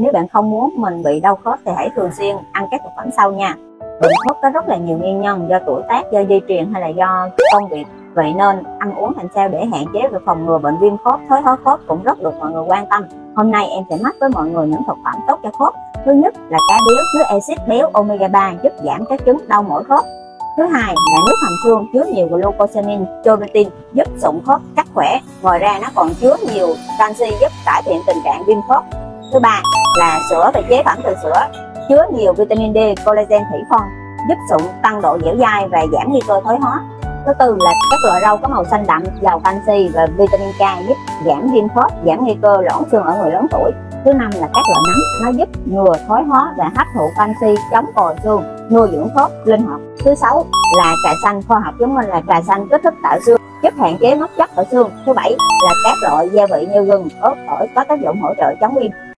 Nếu bạn không muốn mình bị đau khớp thì hãy thường xuyên ăn các thực phẩm sau nha. Bệnh khớp có rất là nhiều nguyên nhân, do tuổi tác, do di truyền hay là do công việc. Vậy nên ăn uống làm sao để hạn chế và phòng ngừa bệnh viêm khớp, thoái hóa khớp cũng rất được mọi người quan tâm. Hôm nay em sẽ mách với mọi người những thực phẩm tốt cho khớp. Thứ nhất là cá béo chứa axit béo omega 3 giúp giảm các chứng đau mỏi khớp. Thứ hai là nước hầm xương chứa nhiều glucosamine, chondroitin giúp sụn khớp chắc khỏe. Ngoài ra nó còn chứa nhiều canxi giúp cải thiện tình trạng viêm khớp. Thứ ba là sữa và chế phẩm từ sữa chứa nhiều vitamin D, collagen, thủy phân giúp sụn tăng độ dẻo dai và giảm nguy cơ thoái hóa. Thứ tư là các loại rau có màu xanh đậm, giàu canxi và vitamin K giúp giảm viêm khớp, giảm nguy cơ loãng xương ở người lớn tuổi. Thứ năm là các loại nấm, nó giúp ngừa thoái hóa và hấp thụ canxi, chống còi xương, nuôi dưỡng khớp linh hoạt. Thứ sáu là trà xanh, khoa học chứng minh là trà xanh kích thích tạo xương, giúp hạn chế mất chất ở xương. Thứ bảy là các loại gia vị như gừng, ớt, tỏi có tác dụng hỗ trợ chống viêm.